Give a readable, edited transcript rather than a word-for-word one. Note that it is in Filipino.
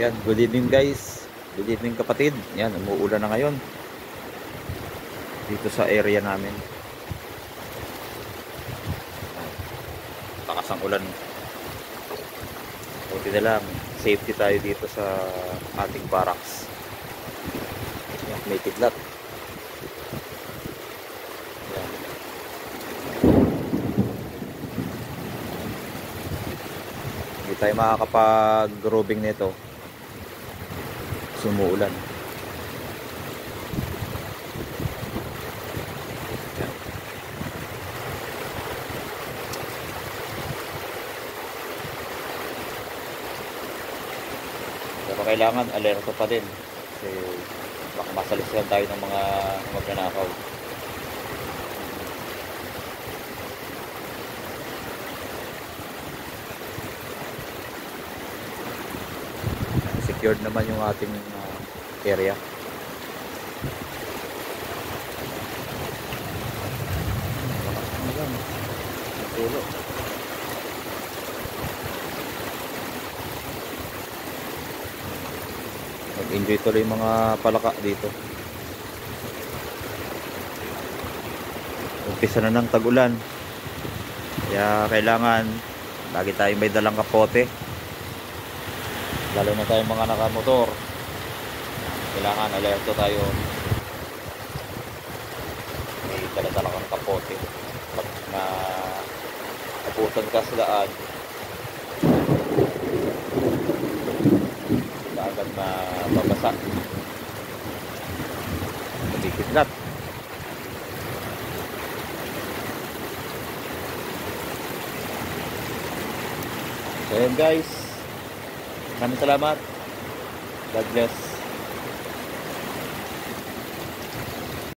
Yan, good evening guys. Good evening kapatid. Yan, umuulan na ngayon dito sa area namin. Lakas ang ulan. Buti na lang, safety tayo dito sa ating barracks. Yan, may kidlat. Yan. Hindi tayo makakapag-roving nito. Sumuulan. Yan. Pero kailangan alerto pa din kasi baka masalisihan tayo ng mga magnanakaw. Secured naman yung ating area. Mag-enjoy tuloy yung mga palaka dito. Umpisa na ng tag-ulan, kaya kailangan lagi tayong may dalang kapote, lalo na tayong mga nakamotor. Kailangan alerto tayo, may dala-dala kang kapote pag na naputan ka sa daan, agad na babasa, magkikidlat. So yun guys, maraming salamat. God bless.